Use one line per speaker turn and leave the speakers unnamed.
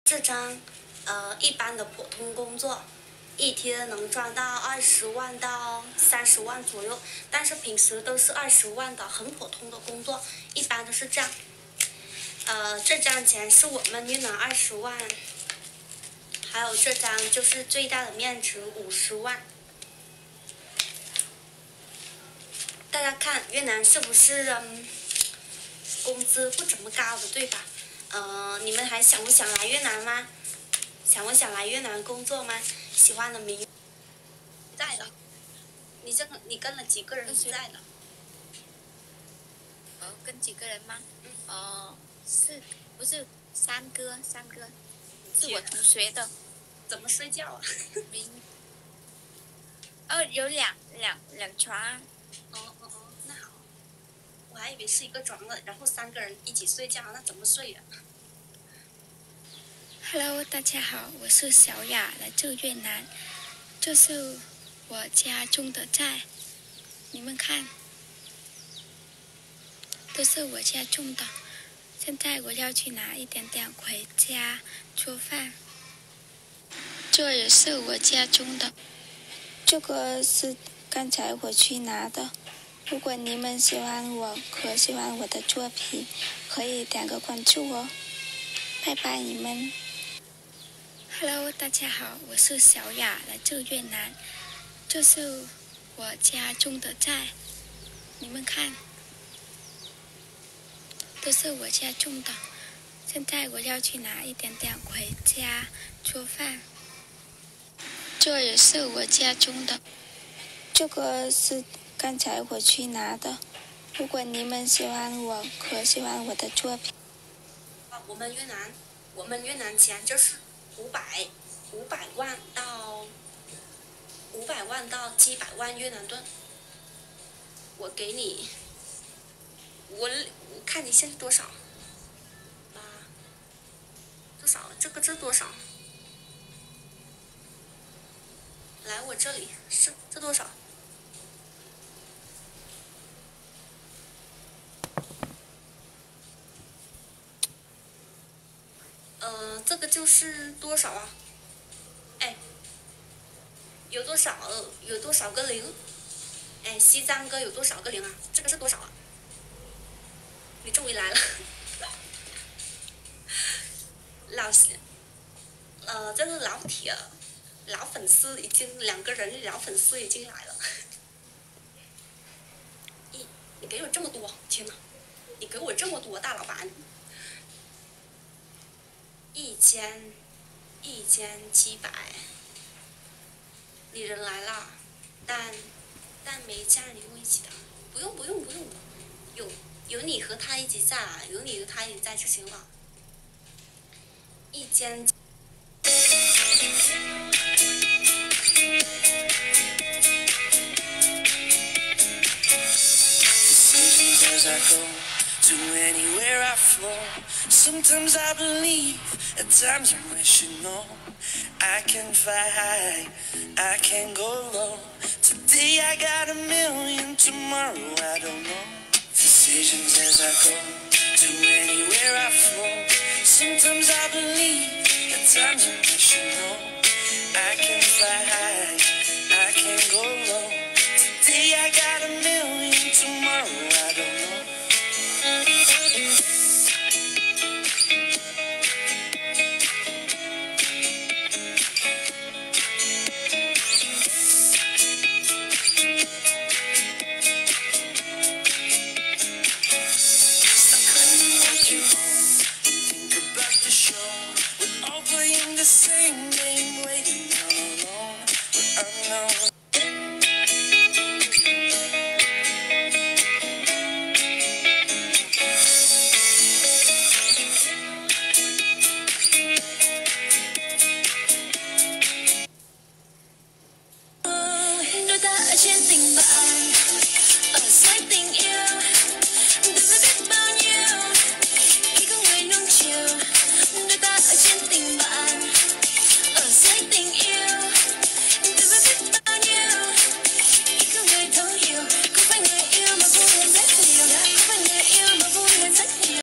这张一般的普通工作，一天能赚到20万到30万左右，但是平时都是20万的，很普通的工作，一般都是这样。这张钱是我们越南20万，还有这张就是最大的面值50万。大家看越南是不是工资不怎么高的，对吧？你们还想不想来越南吗？想不想来越南工作吗？喜欢的明在的，你跟了几个人在的？
跟几个人吗？不是三个，是我同学的。
怎么睡觉啊？
有两床。
那好，我还以为是一个床的，然后3个人一起睡觉，那怎么睡呀
Hello， 大家好，我是小雅，来自越南，这是我家种的菜，你们看，都是我家种的。现在我要去拿一点点回家做饭。这也是我家种的，这个是刚才我去拿的。如果你们喜欢我的作品，可以点个关注哦。拜拜你们。Hello， 大家好，我是小雅，来自越南，这是我家种的菜，你们看，都是我家种的。现在我要去拿一点点回家做饭。这也是我家种的，这个是刚才我去拿的。如果你们喜欢我的作品，
我们越南钱就是500万到700万越南盾。我给你，我看你现在多少？多少？这个多少？来我这里是这多少？这个就是多少啊？哎，有多少个零？哎，西藏哥有多少个零啊？这个是多少啊？你终于来了，这是老粉丝已经2个人，老粉丝已经来了。你给我这么多，天哪！你给我这么多，大老板，1700，你人来了，但没加你跟我一起的，不用，有你和他一起在啊，有你和他一起在就行了。1000。
As I go to anywhere I flow, sometimes I believe, at times I wish you know. I can fly high, I can go low. Today I got 1,000,000, tomorrow I don't know. Decisions as I go to anywhere I flow. Sometimes I believe, at times I wish you know. I can fly high, I can go low. Today I got 1,000,000, tomorrow I don't know. The same game, waiting all alone, but I know